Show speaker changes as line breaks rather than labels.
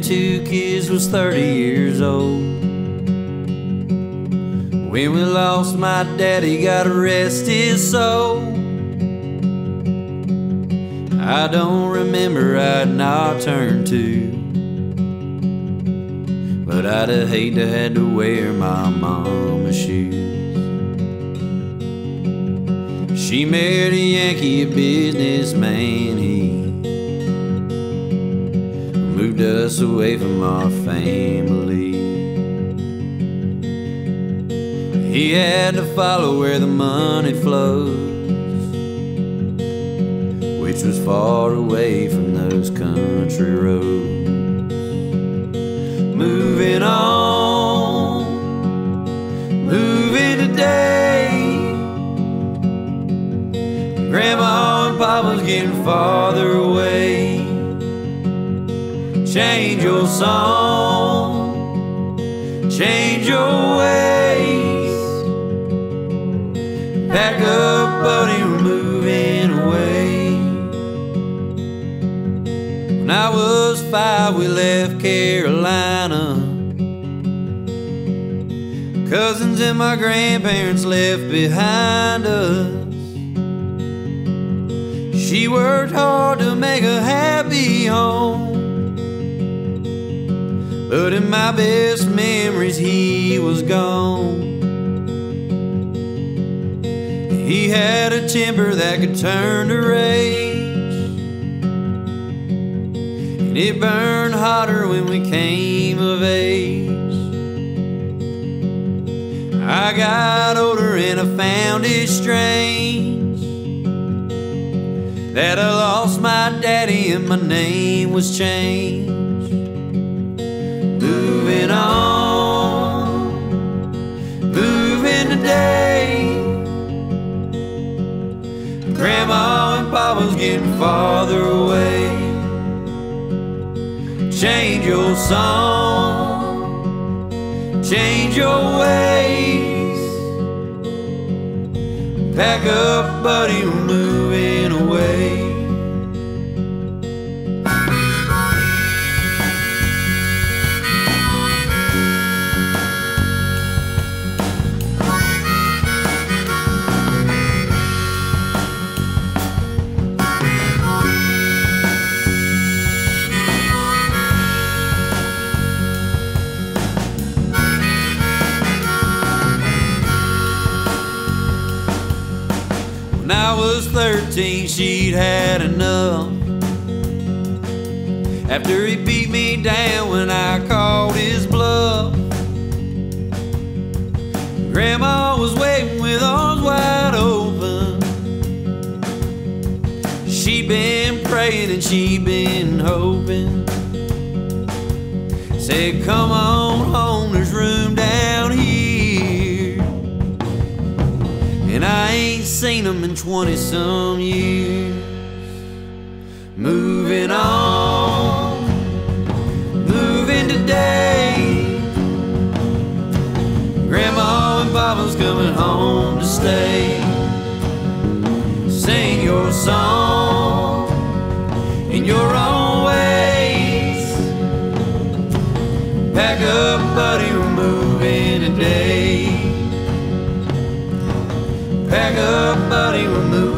having 2 kids was 30 years old. When we lost my daddy, God rest his soul. I don't remember I'd not turned 2, but I'd have hate to had to wear my mama's shoes. She married a Yankee, a businessman. He moved us away from our family. He had to follow where the money flows, which was far away from those country roads. Moving on, moving today. Grandma and Papa's getting farther away. Change your song, change your ways. Pack up, buddy, we're moving away. When I was 5, we left Carolina. Cousins and my grandparents left behind us. She worked hard to make a happy home, but in my best memories he was gone. He had a temper that could turn to rage, and it burned hotter when we came of age. I got older and I found it strange that I lost my daddy and my name was changed. Moving on, moving today. Grandma and Papa's getting farther away. Change your song, change your ways. Pack up, buddy, we're moving away. When I was 13, she'd had enough. After he beat me down when I called his bluff, Grandma was waiting with arms wide open. She'd been praying and she'd been hoping. Said, come on home, there's room down here. And I ain't seen them in 20-some years. Moving on, moving today. Grandma and Papa's coming home to stay. Sing your song in your own ways. Pack up, buddy, we're moving today. Pack up, buddy, we're moving.